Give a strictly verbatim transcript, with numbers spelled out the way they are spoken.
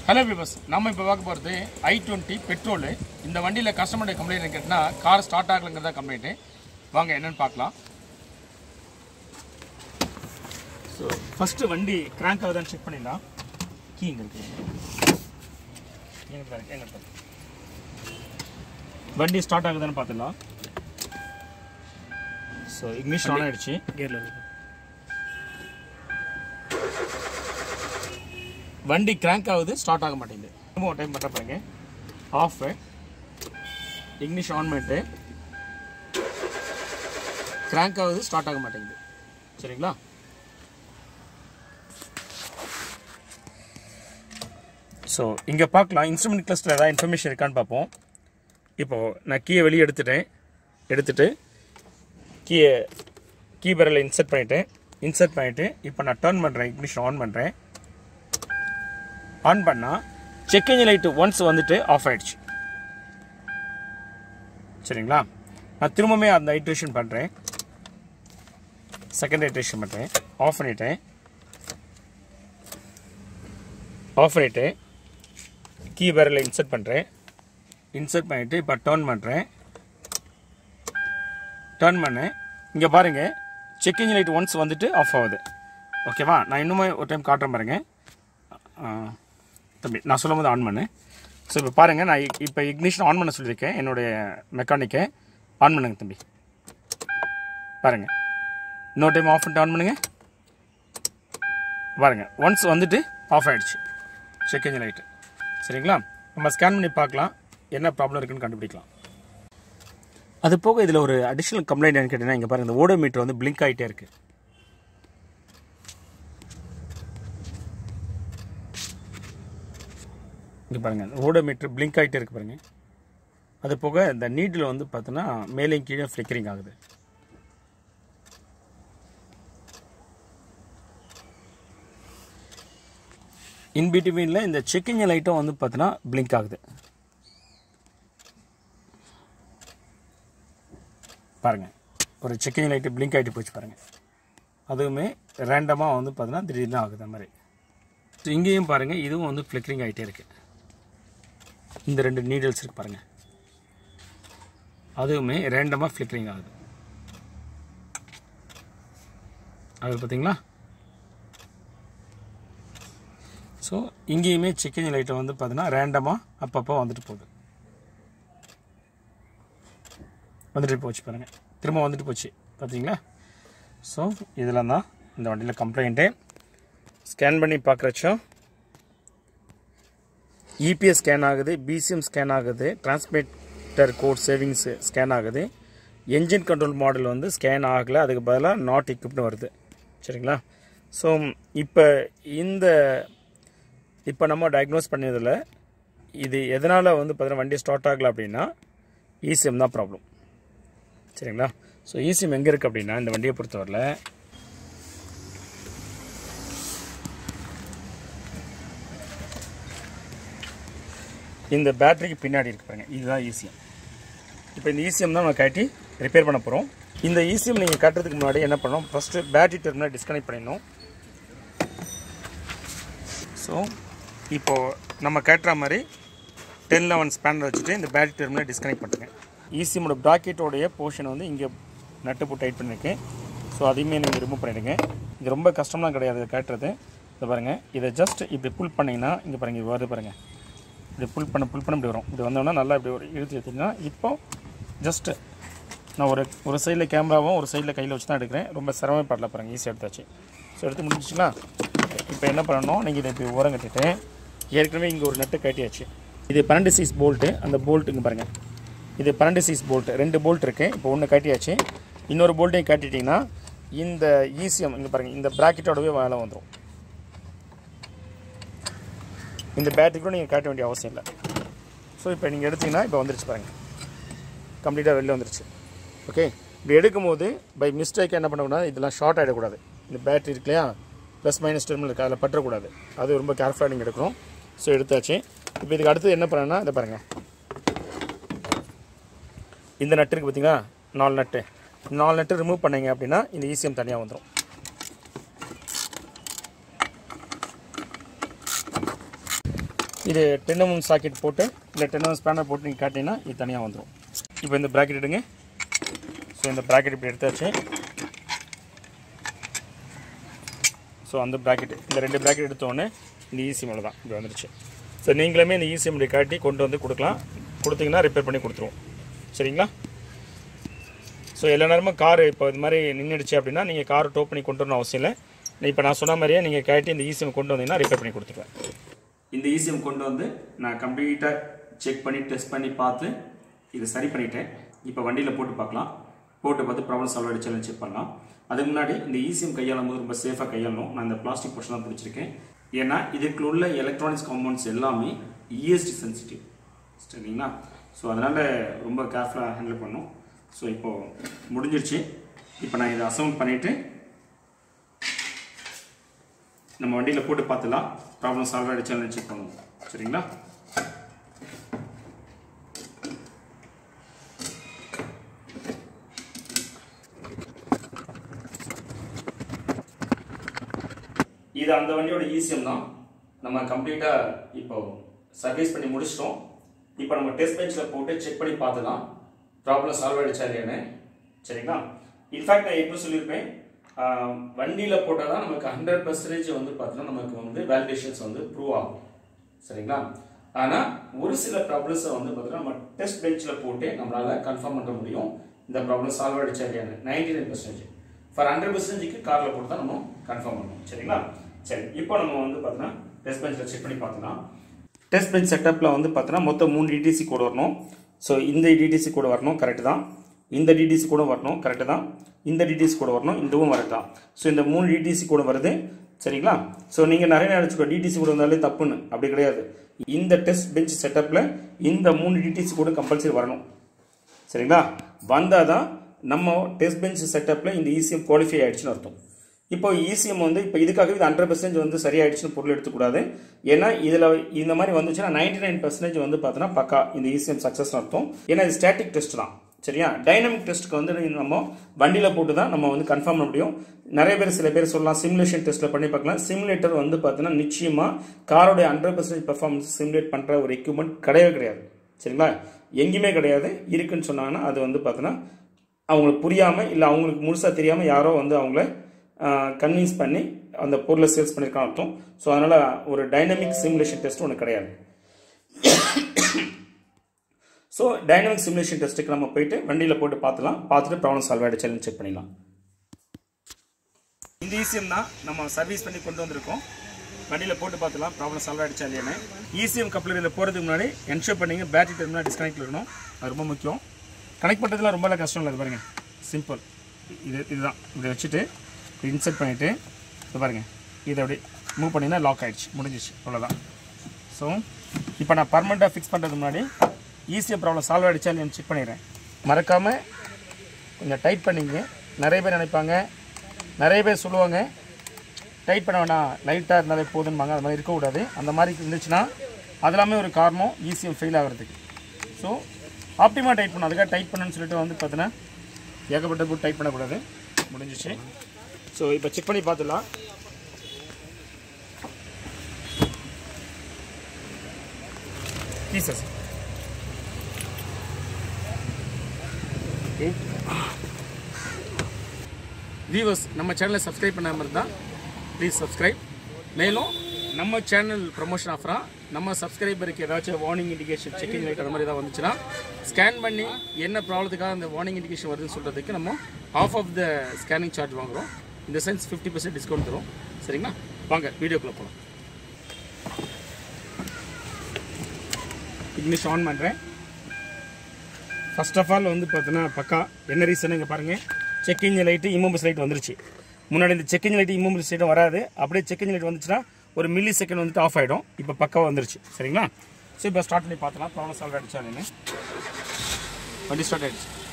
Hello viewers, நம்ம இப்ப பார்க்க போறது i twenty பெட்ரோல். இந்த வண்டியில கஸ்டமரோட கம்ப்ளைன்ட் கேட்டனா கார் ஸ்டார்ட் ஆகலங்கறத கம்ப்ளைன்ட். வாங்க என்னன்னு பார்க்கலாம். சோ ஃபர்ஸ்ட் வண்டி கிராங்க் ஆகுதான்னு செக் பண்ணிடலாம். கீ இங்க இருக்கு. எங்க பாருங்க, எங்க பாருங்க. வண்டி ஸ்டார்ட் ஆகுதான்னு பார்த்தலாம். சோ இக்னிஷன் ஆன் ஆயிடுச்சு. கியர்ல இருக்கு. வண்டி கிராங்க் ஆகுது, ஸ்டார்ட் ஆக மாட்டேங்குது. இன்னும் ஒரு டைம் பண்ற பாருங்க. ஆஃப், இக்னிஷன் ஆன் பண்ணிட்டு கிராங்க் ஆகுது, ஸ்டார்ட் ஆக மாட்டேங்குது. சரிங்களா? ஸோ இங்கே பார்க்கலாம் இன்ஸ்ட்ருமெண்ட் கிளஸ்டர் ஏதாவது இன்ஃபர்மேஷன் இருக்கான்னு பார்ப்போம். இப்போது நான் கீயை வெளியே எடுத்துட்டேன். எடுத்துட்டு கீயை கீ பேரில் இன்சர்ட் பண்ணிவிட்டேன். இன்சர்ட் பண்ணிவிட்டு இப்போ நான் டர்ன் பண்ணுறேன். இக்னிஷன் ஆன் பண்ணுறேன். ஆன் பண்ணால் செக் இன்ஜின் லைட்டு ஒன்ஸ் வந்துட்டு ஆஃப் ஆகிடுச்சு. சரிங்களா? நான் திரும்பவுமே அந்த ஐட்ரேஷன் பண்ணுறேன். செகண்ட் ஐட்ரேஷன் பண்ணுறேன். ஆஃப் பண்ணிட்டேன். ஆஃப் பண்ணிவிட்டு கீ பேரில் இன்சர்ட் பண்ணுறேன். இன்சர்ட் பண்ணிவிட்டு இப்போ டர்ன் பண்ணுறேன். டர்ன் பண்ணேன். இங்கே பாருங்கள், செக் இன்ஜின் லைட் ஒன்ஸ் வந்துட்டு ஆஃப் ஆகுது. ஓகேவா? நான் இன்னுமே ஒரு டைம் காட்டுறேன் பாருங்கள். தம்பி நான் சொல்லும் போது ஆன் பண்ணேன். ஸோ இப்போ பாருங்கள், நான் இப்போ இக்னிஷன் ஆன் பண்ண சொல்லியிருக்கேன் என்னுடைய மெக்கானிக்கை. ஆன் பண்ணுங்க தம்பி. பாருங்கள், இன்னொரு டைம் ஆஃப் பண்ணிட்டு ஆன் பண்ணுங்கள். பாருங்கள், ஒன்ஸ் வந்துட்டு ஆஃப் ஆகிடுச்சு செக் இன்ஜின் லைட்டு. சரிங்களா? நம்ம ஸ்கேன் பண்ணி பார்க்கலாம் என்ன ப்ராப்ளம் இருக்குன்னு கண்டுபிடிக்கலாம். அது போக இதில் ஒரு அடிஷ்னல் கம்ப்ளைண்ட் என்னன்னு கேட்டீங்கன்னா, இங்கே பாருங்கள், இந்த ஓடோமீட்டர் வந்து பிளிங்க் ஆகிட்டே இருக்குது. இங்கே பாருங்கள், ஓடோமீட்டர் பிளிங்க் ஆகிட்டே இருக்குது பாருங்கள். அது போக இந்த நீடில் வந்து பார்த்தோன்னா மேலேயும் கீழே ஃப்ளிக்கரிங் ஆகுது. இன்பிட்வீனில் இந்த செக் இன்ஜின் லைட்டும் வந்து பார்த்தோன்னா பிளிங்க் ஆகுது. பாருங்கள், ஒரு செக் இன்ஜின் லைட்டு பிளிங்க் ஆகிட்டு போச்சு பாருங்கள். அதுவுமே ரேண்டமாக வந்து பார்த்தோன்னா திடீர்னு ஆகுது அந்த மாதிரி. ஸோ இங்கேயும் பாருங்கள், இதுவும் வந்து ஃப்ளிக்கரிங் ஆகிட்டே இருக்குது. இந்த ரெண்டு நீடல்ஸ் இருக்குது பாருங்கள், அதுவுமே ரேண்டமாக ஃப்ளிக்கரிங் ஆகுது. அது பார்த்தீங்களா? ஸோ இங்கேயுமே செக் இன்ஜின் லைட்டை வந்து பார்த்தீங்கன்னா ரேண்டமாக அப்பப்போ வந்துட்டு போகுது. வந்துட்டு போச்சு பாருங்கள், திரும்ப வந்துட்டு போச்சு பார்த்தீங்களா? ஸோ இதெல்லாம் தான் இந்த வண்டியில் கம்ப்ளைண்ட்டு. ஸ்கேன் பண்ணி பார்க்குறச்சோ இபிஎஸ் ஸ்கேன் ஆகுது, பிசிஎம் ஸ்கேன் ஆகுது, டிரான்ஸ்மிட்டர் கோட் சேவிங்ஸ் ஸ்கேன் ஆகுது. என்ஜின் கண்ட்ரோல் மாடல் வந்து ஸ்கேன் ஆகலை, அதுக்கு பதிலாக நாட் எக்யூப்னு வருது. சரிங்களா? ஸோ இப்போ இந்த இப்போ நம்ம டயக்னோஸ் பண்ணதில் இது எதனால் வந்து பார்த்தீங்கன்னா வண்டி ஸ்டார்ட் ஆகலை அப்படின்னா இசிஎம் தான் ப்ராப்ளம். சரிங்களா? ஸோ இசிஎம் எங்கே இருக்குது அப்படின்னா, இந்த வண்டியை பொறுத்தவரையில் இந்த பேட்டரிக்கு பின்னாடி இருக்கு பாருங்க, இதுதான் இசிஎம். இப்போ இந்த இசிஎம் தான் நம்ம கட்டி ரிப்பேர் பண்ண போகிறோம். இந்த இசிஎம் நீங்கள் கட்டுறதுக்கு முன்னாடி என்ன பண்ணணும், ஃபஸ்ட்டு பேட்டரி டெர்மினல் டிஸ்கனெக்ட் பண்ணிடணும். ஸோ இப்போது நம்ம கட்டுற மாதிரி டென் லெவன் ஸ்பேனர் வச்சுட்டு இந்த பேட்டரி டெர்மினல் டிஸ்கனெக்ட் பண்ணுறேன். இசிஎம்மோட ப்ராக்கெட்டோடைய போர்ஷன் வந்து இங்கே நட்டு போட்டு டைட் பண்ணியிருக்கேன். ஸோ அதையுமே நீங்கள் ரிமூவ் பண்ணிவிடுங்க. இது ரொம்ப கஷ்டம்லாம் கிடையாது கட்டுறது. இதை பாருங்கள், இதை ஜஸ்ட் இப்படி புல் பண்ணிங்கன்னா இங்கே பாருங்கள், இது வருது பாருங்கள். இப்படி புல் பண்ண புல் பண்ண இப்படி வரும். இப்படி வந்தோன்னா நல்லா இப்படி ஒரு இழுத்து எடுத்திங்கன்னா, இப்போது ஜஸ்ட்டு நான் ஒரு ஒரு சைடில் கேமராவும் ஒரு சைடில் கையில் வச்சு தான் எடுக்கிறேன். ரொம்ப சிரமப்படல பாருங்கள், ஈஸியாக எடுத்தாச்சு. ஸோ எடுத்து முடிஞ்சிச்சுங்களா? இப்போ என்ன பண்ணணும், நீங்கள் இதை இப்படி ஓரம் கட்டிட்டு ஏற்கனவே இங்கே ஒரு நட்டு கட்டியாச்சு. இது பன்னெண்டு சைஸ் போல்ட்டு. அந்த போல்ட்டு இங்கே பாருங்கள், இது பன்னெண்டு சைஸ் போல்ட்டு. ரெண்டு போல்ட் இருக்குது. இப்போ ஒன்று கட்டியாச்சு. இன்னொரு போல்ட்டையும் கட்டிட்டிங்கன்னா இந்த ஈசிஎம் இங்கே பாருங்கள், இந்த ப்ராக்கெட்டோடவே வேலை வந்துடும். இந்த பேட்டரி கூட நீங்கள் காட்ட வேண்டிய அவசியம் இல்லை. ஸோ இப்போ நீங்கள் எடுத்திங்கன்னா இப்போ வந்துருச்சு பாருங்கள், கம்ப்ளீட்டாக வெளில வந்துருச்சு. ஓகே, இப்படி எடுக்கும்போது பை மிஸ்டேக் என்ன பண்ணக்கூடாது, இதெல்லாம் ஷார்ட் ஆகிடக்கூடாது. இந்த பேட்டரி இருக்கு இல்லையா, ப்ளஸ் மைனஸ் டெர்மினல் இருக்குது, அதில் பற்றக்கூடாது. அது ரொம்ப கேர்ஃபுல்லாக நீங்கள் எடுக்கணும். ஸோ எடுத்தாச்சு. இப்போ இதுக்கு அடுத்து என்ன பண்ணணும்னா, இதை பாருங்கள், இந்த நட்டு இருக்குது பார்த்தீங்களா, நாலு நட்டு. நாலு நட்டு ரிமூவ் பண்ணிங்க அப்படின்னா இந்த இசிஎம் தனியாக வந்துடும். இது டென் எம்எம் சாக்கெட் போட்டு இல்லை டென் எம்எம் ஸ்பேனர் போட்டு நீங்கள் காட்டிங்கன்னா இது தனியாக வந்துடும். இப்போ இந்த ப்ராக்கெட் எடுங்க. ஸோ இந்த ப்ராக்கெட் இப்படி எடுத்தாச்சு. ஸோ அந்த ப்ராக்கெட் இந்த ரெண்டு ப்ராக்கெட் எடுத்தோடனே இந்த ஈசி மேலே தான் இப்படி வந்துடுச்சு. ஸோ நீங்களுமே இந்த ஈசி இப்படி காட்டி கொண்டு வந்து கொடுக்கலாம். கொடுத்தீங்கன்னா ரிப்பேர் பண்ணி கொடுத்துருவோம். சரிங்களா? ஸோ எல்லா நேரமும் கார் இப்போ இது மாதிரி நின்றுடுச்சு அப்படின்னா நீங்கள் கார் டோ பண்ணி கொண்டு வரணும் அவசியம் இல்லை. இப்போ நான் சொன்ன மாதிரியே நீங்கள் காட்டி இந்த ஈசிஎம் கொண்டு வந்தீங்கன்னா ரிப்பேர் பண்ணி கொடுத்துருவேன். இந்த ஈசிஎம் கொண்டு வந்து நான் கம்ப்ளீட்டாக செக் பண்ணி டெஸ்ட் பண்ணி பார்த்து இதை சரி பண்ணிட்டேன். இப்போ வண்டியில் போட்டு பார்க்கலாம். போட்டு பார்த்து ப்ராப்ளம் சால்வ் ஆகிடுச்சு செக் பண்ணலாம். அதுக்கு முன்னாடி இந்த ஈசிஎம் கையாளும் போது ரொம்ப சேஃபாக கையாளணும். நான் இந்த பிளாஸ்டிக் போர்ஷன் தான் பிடிச்சிருக்கேன். ஏன்னா இதுக்குள்ள உள்ள எலக்ட்ரானிக்ஸ் காம்பவுண்ட்ஸ் எல்லாமே இஎஸ்டி சென்சிட்டிவ். சரிங்களா? ஸோ அதனால் ரொம்ப கேர்ஃபுல்லாக ஹேண்டில் பண்ணணும். ஸோ இப்போது முடிஞ்சிருச்சு. இப்போ நான் இதை அசௌண்ட் பண்ணிவிட்டு நம்ம வண்டியில் போட்டு பார்த்துலாம் ப்ராப்ளம் சால்வ் ஆகிடுச்சான்னு செக் பண்ணுவோம். சரிங்களா? இது அந்த வண்டியோட ஈசிஎம் தான். நம்ம கம்ப்ளீட்டாக இப்போ சர்வீஸ் பண்ணி முடிச்சிட்டோம். இப்போ நம்ம டெஸ்ட் பெஞ்சில் போட்டு செக் பண்ணி பார்த்துலாம் ப்ராப்ளம் சால்வ் ஆகிடுச்சா இல்லையான்னு. சரிங்களா? இன்ஃபேக்ட் நான் எப்போ சொல்லியிருப்பேன், வண்டியில் போட்டால் தான் நமக்கு ஹண்ட்ரட் பர்சன்டேஜ் வந்து பார்த்தீங்கன்னா நமக்கு வந்து வேலிடேஷன்ஸ் வந்து ப்ரூவ் ஆகும். சரிங்களா? ஆனால் ஒரு சில ப்ராப்ளம்ஸை வந்து பார்த்தீங்கன்னா நம்ம டெஸ்ட் பெஞ்சில் போட்டு நம்மளால் கன்ஃபார்ம் பண்ண முடியும் இந்த ப்ராப்ளம் சால்வ் ஆகிடுச்சா இல்லையான்னு. Ninety nine percentage for hundred பர்சன்டேஜுக்கு காரில் போட்டு தான் நம்ம கன்ஃபார்ம் பண்ணணும். சரிங்களா? சரி, இப்போ நம்ம வந்து பார்த்தீங்கன்னா டெஸ்ட் பெஞ்சில் செக் பண்ணி பார்த்துக்கலாம். டெஸ்ட் பெஞ்ச் செட்டப்பில் வந்து பார்த்தீங்கன்னா மொத்தம் மூணு டிடிசி கோடு வரணும். ஸோ இந்த டிடிசி கோடு வரணும், கரெக்டு தான். இந்த டிடிசி கூட வரணும், கரெக்டு தான். இந்த டிடிசி கூட வரணும், இதுவும் கரெக்ட் தான். ஸோ இந்த மூணு டிடிசி கூட வருது. சரிங்களா? ஸோ நீங்கள் நிறைய நினச்சிக்கோ டிடிசி கூட வந்தாலே தப்புன்னு. அப்படி கிடையாது. இந்த டெஸ்ட் பெஞ்ச் செட்டப்பில் இந்த மூணு டிடிசி கூட கம்பல்சரி வரணும். சரிங்களா? வந்தால் தான் நம்ம டெஸ்ட் பெஞ்ச் செட்டப்பில் இந்த ஈசிஎம் குவாலிஃபை ஆகிடுச்சுன்னு அர்த்தம். இப்போ ஈசிஎம் வந்து இப்போ இதுக்காகவே இது ஹண்ட்ரட் பர்சன்டேஜ் வந்து சரியாயிடுச்சுன்னு பொருள் எடுத்துக்கூடாது. ஏன்னா இதில் இந்த மாதிரி வந்துச்சுன்னா நைன்டி நைன் பர்சன்டேஜ் வந்து பார்த்தீங்கன்னா பக்கா இந்த ஈசிஎம் சக்ஸஸ் அர்த்தம். ஏன்னா இது ஸ்டாட்டிக் டெஸ்ட் தான். சரியா? டைனமிக் டெஸ்ட்டுக்கு வந்து நம்ம வண்டியில் போட்டு தான் நம்ம வந்து கன்ஃபார்ம் பண்ண முடியும். நிறைய பேர் சில பேர் சொல்லலாம் சிமுலேஷன் டெஸ்ட்டில் பண்ணி பார்க்கலாம். சிமுலேட்டர் வந்து பார்த்தீங்கன்னா நிச்சயமாக காரோடைய ஹண்ட்ரட் பர்சன்டேஜ் பர்ஃபார்மன்ஸ் சிமுலேட் பண்ணுற ஒரு எக்யூப்மெண்ட் கிடையவே கிடையாது. சரிங்களா? எங்கேயுமே கிடையாது. இருக்குன்னு சொன்னாங்கன்னா அது வந்து பார்த்தீங்கன்னா அவங்களுக்கு புரியாமல் இல்லை அவங்களுக்கு முழுசாக தெரியாமல் யாரோ வந்து அவங்கள கன்வின்ஸ் பண்ணி அந்த பொருளை சேல்ஸ் பண்ணியிருக்கான்னு அர்த்தம். ஸோ அதனால் ஒரு டைனமிக் சிமுலேஷன் டெஸ்ட் ஒன்று கிடையாது. ஸோ டைனமிக் சிமுலேஷன் டெஸ்ட்டுக்கு நம்ம போயிட்டு வண்டியில் போட்டு பார்த்துலாம். பார்த்துட்டு ப்ராப்ளம் சால்வ் ஆகிடுச்சு செக் பண்ணிடலாம். இந்த ஈசிஎம் தான் நம்ம சர்வீஸ் பண்ணி கொண்டு வந்திருக்கோம். வண்டியில் போட்டு பார்த்துலாம் ப்ராப்ளம் சால்வ் ஆகிடுச்சா இல்லையானு. ஈசிஎம் கப்ளரில் போகிறதுக்கு முன்னாடி என்ஷூர் பண்ணிங்க பேட்டரி டெர்மினல் டிஸ்கனெக்ட் இருக்கணும். அது ரொம்ப முக்கியம். கனெக்ட் பண்ணுறதுலாம் ரொம்ப கஷ்டம் இல்லை. பாருங்கள், சிம்பிள். இது இதுதான் இதை வச்சுட்டு இன்செர்ட் பண்ணிவிட்டு இது பாருங்கள், இதை அப்படி மூவ் பண்ணிங்கன்னா லாக் ஆகிடுச்சு, முடிஞ்சிச்சு, அவ்வளோதான். ஸோ இப்போ நான் பர்மனெண்ட்டாக ஃபிக்ஸ் பண்ணுறதுக்கு முன்னாடி ஈஸியாக ப்ராப்ளம் சால்வ் ஆகிடுச்சா இல்லைன்னு செக் பண்ணிடுறேன். மறக்காமல் கொஞ்சம் டைட் பண்ணிங்க. நிறைய பேர் நினைப்பாங்க, நிறைய பேர் சொல்லுவாங்க டைட் பண்ண வேணாம், லைட்டாக இருந்தாலே போதும்பாங்க. அது மாதிரி இருக்கக்கூடாது. அந்த மாதிரி இருந்துச்சுன்னா அதெல்லாமே ஒரு காரணம் ஈஸியாக ஃபெயில் ஆகிறதுக்கு. ஸோ ஆப்டிமாக டைட் பண்ணணும். அதுக்காக டைட் பண்ணணும்னு சொல்லிட்டு வந்து பார்த்தீங்கன்னா ஏகப்பட்ட போட்டு டைட் பண்ணக்கூடாது. முடிஞ்சிச்சு. ஸோ இப்போ செக் பண்ணி பார்த்துடலாம். பீசஸ் வியூவர்ஸ், நம்ம சேனலை சப்ஸ்கிரைப் பண்ணாமல் இருந்தால் ப்ளீஸ் சப்ஸ்கிரைப். மேலும் நம்ம சேனல் ப்ரமோஷன் ஆஃபராக நம்ம சப்ஸ்கிரைபருக்கு ஏதாச்சும் வார்னிங் இண்டிகேஷன், செக்கிங் லைட் அந்த மாதிரி ஏதாவது வந்துச்சுன்னா ஸ்கேன் பண்ணி என்ன ப்ராப்ளத்துக்காக அந்த வார்னிங் இண்டிகேஷன் வருதுன்னு சொல்கிறதுக்கு நம்ம of of the scanning charge வாங்குகிறோம். இந்த சென்ஸ் ஃபிஃப்டி பர்சன்ட் டிஸ்கவுண்ட் தரும். சரிங்களா? வாங்க வீடியோக்குள்ளே போகலாம். இங்கிலீஷ் ஆன் பண்ணுறேன். ஃபர்ஸ்ட் ஆஃப் ஆல் வந்து பார்த்தீங்கன்னா பக்கா என்ன ரீசன் இங்கே பாருங்கள், செக்கிங் லைட்டு இமோபிள்ஸ் லைட் வந்துருச்சு. முன்னாடி இந்த செக்கிங் லைட்டு இமோபிள்ஸ் லைட்டும் வராது. அப்படியே செக்கிங் லைட் வந்துச்சுன்னா ஒரு மில்லி செகண்ட் வந்துட்டு ஆஃப் ஆகிடும். இப்போ பக்காவாக வந்துருச்சு. சரிங்களா? ஸோ இப்போ ஸ்டார்ட் பண்ணி பார்த்தலாம் ப்ராப்ளம் சால்வ் ஆகிடுச்சா இல்லைன்னு. வண்டி ஸ்டார்ட் ஆகிடுச்சு.